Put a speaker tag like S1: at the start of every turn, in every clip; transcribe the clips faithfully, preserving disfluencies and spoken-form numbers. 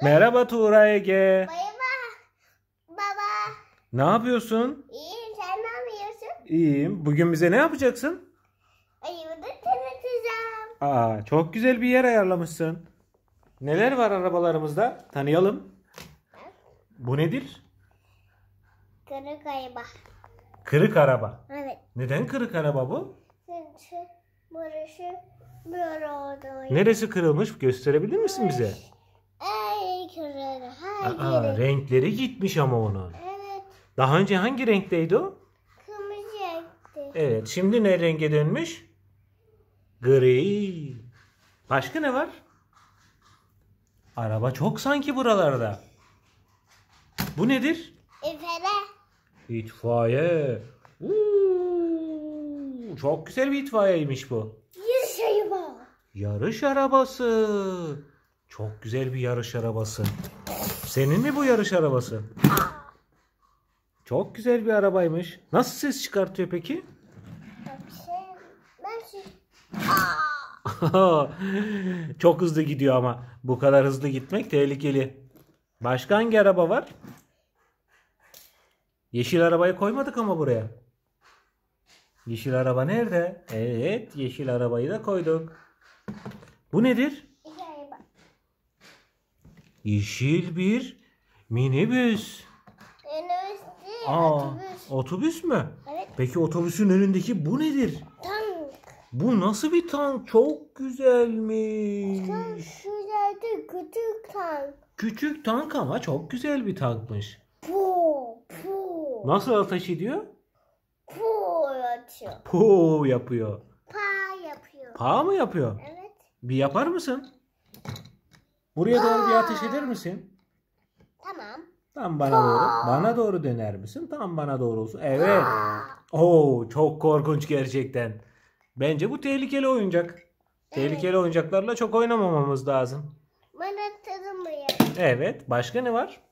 S1: Merhaba Tuğra Ege.
S2: Merhaba baba.
S1: Ne yapıyorsun?
S2: İyiyim, sen ne yapıyorsun?
S1: İyiyim. Bugün bize ne yapacaksın?
S2: Ayımı da tanıtacağım.
S1: Aa, çok güzel bir yer ayarlamışsın. Neler var arabalarımızda? Tanıyalım. Bu nedir?
S2: Kırık ayıba.
S1: Kırık araba.
S2: Evet.
S1: Neden kırık araba bu?
S2: Çünkü burası böyle oldu.
S1: Neresi kırılmış? Gösterebilir misin bize?
S2: Ay kırıldı. Hayır.
S1: Aa, renkleri gitmiş ama onun.
S2: Evet.
S1: Daha önce hangi renkteydi o?
S2: Kırmızı renkti.
S1: Evet. Şimdi ne renge dönmüş? Gri. Başka ne var? Araba çok sanki buralarda. Bu nedir?
S2: İfele.
S1: İtfaiye. Uuu, çok güzel bir itfaiyeymiş bu.
S2: Yüz ayıba.
S1: Yarış arabası. Çok güzel bir yarış arabası. Senin mi bu yarış arabası? Çok güzel bir arabaymış. Nasıl ses çıkartıyor peki? Çok hızlı gidiyor ama. Bu kadar hızlı gitmek tehlikeli. Başka hangi araba var? Yeşil arabayı koymadık ama buraya. Yeşil araba nerede? Evet, yeşil arabayı da koyduk. Bu nedir? Yeşil bir minibüs.
S2: Önümüzde
S1: Aa,
S2: otobüs.
S1: otobüs mü?
S2: Evet.
S1: Peki otobüsün önündeki bu nedir?
S2: Tank.
S1: Bu nasıl bir tank? Çok güzelmiş.
S2: Çok güzeldi, küçük tank.
S1: Küçük tank ama çok güzel bir tankmış.
S2: Pu pu.
S1: Nasıl ateş ediyor?
S2: Pu atıyor.
S1: Puu yapıyor.
S2: Pa yapıyor.
S1: Pa mı yapıyor?
S2: Evet.
S1: Bir yapar mısın? Buraya doğru bir ateş eder misin?
S2: Tamam.
S1: Tam bana doğru. Bana doğru döner misin? Tam bana doğru olsun. Evet. Oo, çok korkunç gerçekten. Bence bu tehlikeli oyuncak. Tehlikeli oyuncaklarla çok oynamamamız lazım.
S2: Bana tanımıyor.
S1: Evet. Başka ne var?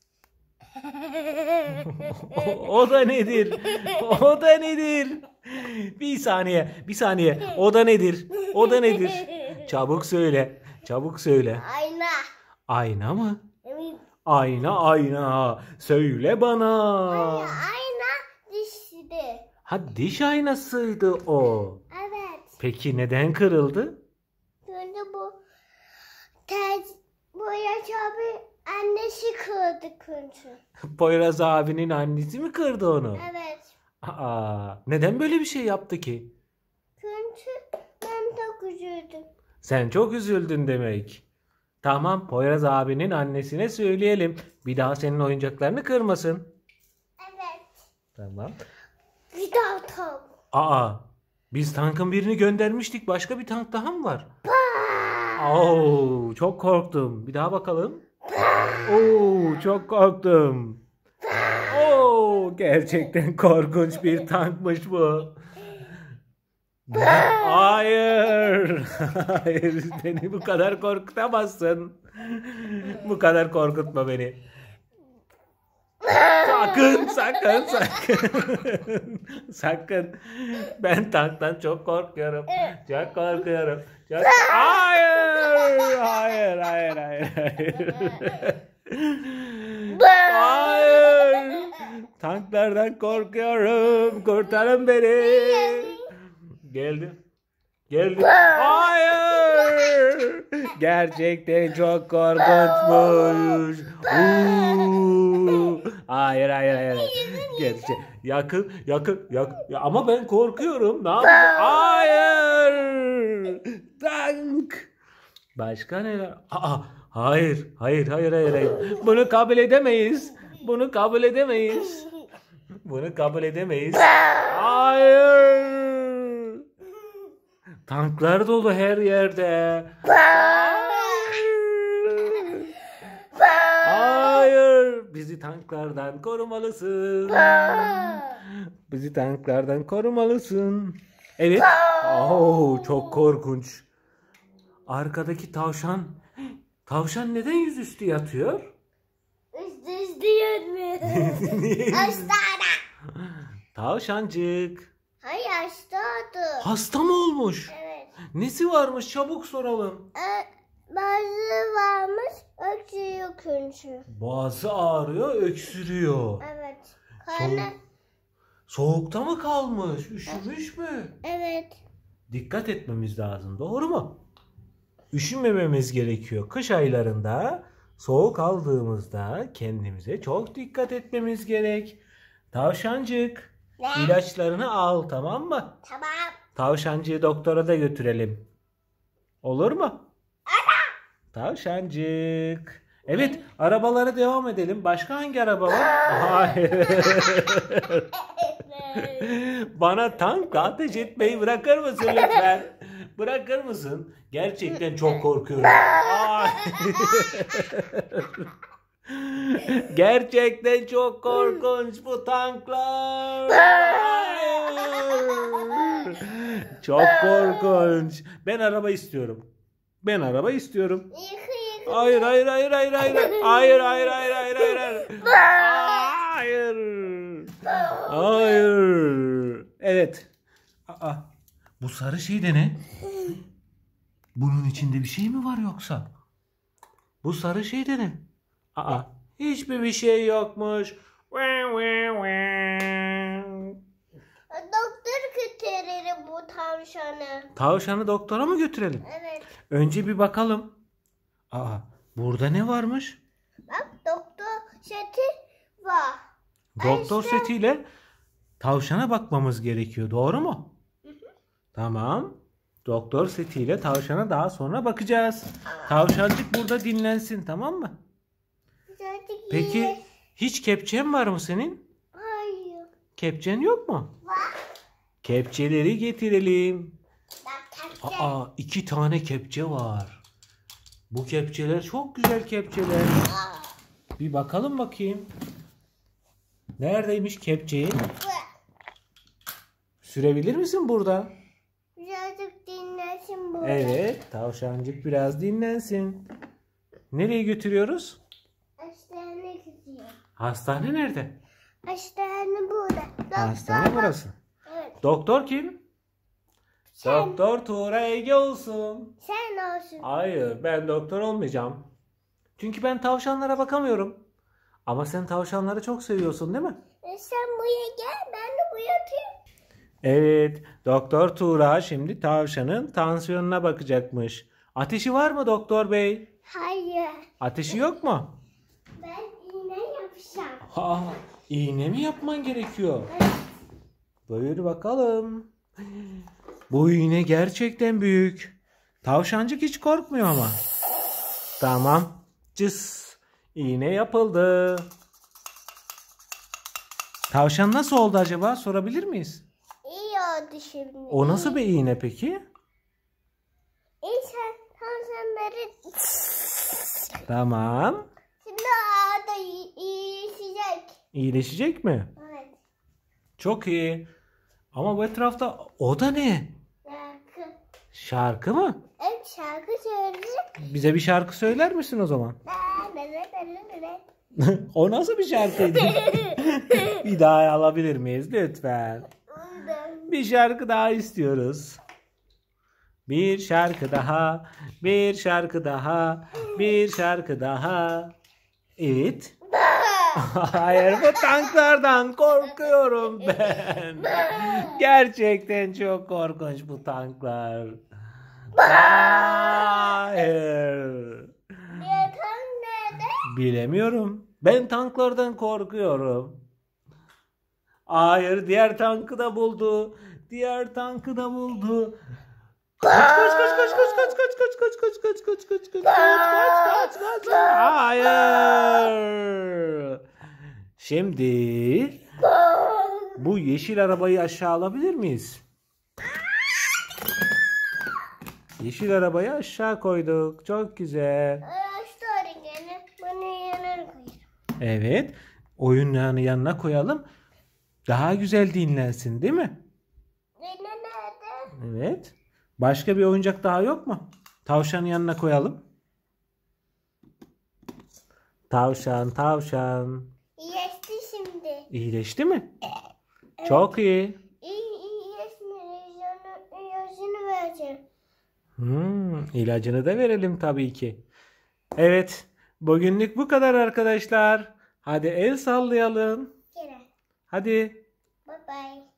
S1: o, o da nedir? O da nedir? Bir saniye, bir saniye. O da nedir? O da nedir? Çabuk söyle. Çabuk söyle.
S2: Ayna.
S1: Ayna mı?
S2: Evet.
S1: Ayna, ayna. Söyle bana.
S2: Ayna dişti.
S1: Ha, diş aynasıydı o.
S2: Evet.
S1: Peki neden kırıldı?
S2: Şimdi bu tez bu yaş abi annesi kırdı çünkü.
S1: Poyraz abinin annesi mi kırdı onu?
S2: Evet.
S1: Aa, neden böyle bir şey yaptı ki?
S2: Çünkü ben çok üzüldüm.
S1: Sen çok üzüldün demek. Tamam, Poyraz abinin annesine söyleyelim. Bir daha senin oyuncaklarını kırmasın.
S2: Evet.
S1: Tamam.
S2: Bir daha tam.
S1: Aa, biz tankın birini göndermiştik. Başka bir tank daha mı var? Oo, çok korktum. Bir daha bakalım. Oo, çok korktum. Oo, gerçekten korkunç bir tankmış bu. Hayır. Hayır, beni bu kadar korkutamazsın. Bu kadar korkutma beni. Sakın, sakın, sakın. Sakın. Ben tanktan çok korkuyorum. Çok korkuyorum. Çok... Hayır, hayır, hayır, hayır, hayır. Hayır. Tanklardan korkuyorum. Kurtarın beni. Geldi. Geldi. Hayır. Gerçekten çok korkunçmuş. Uuu. Hayır, hayır, hayır. Gerçek. Yakın, yakın, yakın. Ya ama ben korkuyorum. Ne yapacağım? Hayır. Tank. Başka neler? Aa, hayır, hayır, hayır, hayır, hayır. Bunu kabul edemeyiz. Bunu kabul edemeyiz. Bunu kabul edemeyiz. Hayır. Tanklar dolu her yerde. Hayır. Bizi tanklardan korumalısın. Bizi tanklardan korumalısın. Evet. Oo, çok korkunç. Arkadaki tavşan. Tavşan neden yüzüstü yatıyor?
S2: Üstü üstü yürüyor. Hastane.
S1: Tavşancık.
S2: Hayır hastadı.
S1: Hasta mı olmuş?
S2: Evet.
S1: Nesi varmış? Çabuk soralım.
S2: Ee, bazı varmış öksürüyor. öksürüyor çünkü.
S1: Boğazı ağrıyor, öksürüyor.
S2: Evet.
S1: Soğuk-
S2: Karnı.
S1: Soğukta mı kalmış? Üşümüş mü?
S2: Evet.
S1: Dikkat etmemiz lazım. Doğru mu? Üşümememiz gerekiyor. Kış aylarında soğuk aldığımızda kendimize çok dikkat etmemiz gerek. Tavşancık,
S2: Ne?
S1: ilaçlarını al, tamam mı?
S2: Tamam.
S1: Tavşancığı doktora da götürelim. Olur mu? Tavşancık. Evet, arabalara devam edelim. Başka hangi araba var? Hayır. Bana tankla ateş etmeyi bırakır mısın lütfen? Bırakır mısın? Gerçekten çok korkuyorum. Ay. Gerçekten çok korkunç bu tanklar. Hayır. Çok korkunç. Ben araba istiyorum. Ben araba istiyorum.
S2: Yıkı yıkı.
S1: Hayır hayır hayır hayır hayır. Hayır hayır hayır hayır hayır. Hayır. Hayır. Hayır. Evet. Aa, bu sarı şey de ne? Bunun içinde bir şey mi var yoksa? Bu sarı şey de ne? Aa, hiçbir bir şey yokmuş.
S2: Doktor götürelim bu tavşanı.
S1: Tavşanı doktora mı götürelim?
S2: Evet.
S1: Önce bir bakalım. Aa, burada ne varmış?
S2: Bak doktor seti var.
S1: Doktor
S2: İşte.
S1: setiyle tavşana bakmamız gerekiyor. Doğru mu? Tamam. Doktor setiyle tavşana daha sonra bakacağız. Tavşancık burada dinlensin, tamam mı?
S2: Birazcık
S1: Peki
S2: iyi.
S1: hiç kepçen var mı senin?
S2: Hayır.
S1: Kepçen yok mu?
S2: Var.
S1: Kepçeleri getirelim.
S2: Bak kapçe.
S1: Aa, iki tane kepçe var. Bu kepçeler çok güzel kepçeler. Bir bakalım bakayım. Neredeymiş kepçeyi? Sürebilir misin burada?
S2: Birazcık dinlensin burada.
S1: Evet, tavşancık biraz dinlensin. Nereye götürüyoruz?
S2: Hastane gidiyor.
S1: Hastane nerede?
S2: Hastane burada. Doktor
S1: Hastane
S2: bak.
S1: burası.
S2: Evet.
S1: Doktor kim?
S2: Sen,
S1: Doktor Tuğra Ege olsun.
S2: sen olsun.
S1: Hayır, ben doktor olmayacağım. Çünkü ben tavşanlara bakamıyorum. Ama sen tavşanları çok seviyorsun, değil mi?
S2: E, sen buraya gel, ben de buraya atayım.
S1: Evet, Doktor Tuğra şimdi tavşanın tansiyonuna bakacakmış. Ateşi var mı doktor bey?
S2: Hayır.
S1: Ateşi yok mu?
S2: Ben iğne yapacağım.
S1: Ha, iğne mi yapman gerekiyor?
S2: Evet.
S1: Buyur bakalım. Bu iğne gerçekten büyük. Tavşancık hiç korkmuyor ama. Tamam. Cıs. İğne yapıldı. Tavşan nasıl oldu acaba? Sorabilir miyiz?
S2: İyi oldu şimdi.
S1: O nasıl bir iğne peki?
S2: İyi sen tavşanları...
S1: Tamam.
S2: Şimdi ağda iyileşecek.
S1: İyileşecek mi?
S2: Evet.
S1: Çok iyi. Ama bu etrafta o da ne?
S2: Şarkı.
S1: Şarkı mı?
S2: Evet şarkı söyleyecek.
S1: Bize bir şarkı söyler misin o zaman?
S2: Ne ne ne ne ne.
S1: O nasıl bir şarkıydı? Bir daha alabilir miyiz lütfen? Bir şarkı daha istiyoruz. Bir şarkı daha, bir şarkı daha, bir şarkı daha. Evet. Hayır, bu tanklardan korkuyorum ben. Gerçekten çok korkunç bu tanklar. Hayır.
S2: Yatan nerede?
S1: Bilemiyorum. Ben tanklardan korkuyorum. Hayır, diğer tankı da buldu. Diğer tankı da buldu. Kaç kaç kaç kaç kaç kaç kaç kaç kaç kaç kaç kaç kaç kaç kaç kaç kaç. Hayır. Şimdi bu yeşil arabayı aşağı alabilir miyiz? Yeşil arabayı aşağı koyduk. Çok güzel.
S2: Araçları gene bunu yanına koyarım.
S1: Evet. Oyuncağını yanına koyalım. Daha güzel dinlensin, değil mi?
S2: Yine nerede?
S1: Evet. Başka bir oyuncak daha yok mu? Tavşanın yanına koyalım. Tavşan, tavşan.
S2: İyileşti şimdi.
S1: İyileşti mi? Çok iyi.
S2: İyi iyileşme. İlacını, ilacını vereceğim.
S1: Hmm, ilacını da verelim tabii ki. Evet. Bugünlük bu kadar arkadaşlar. Hadi el sallayalım.
S2: Kere.
S1: Hadi.
S2: Bye bye.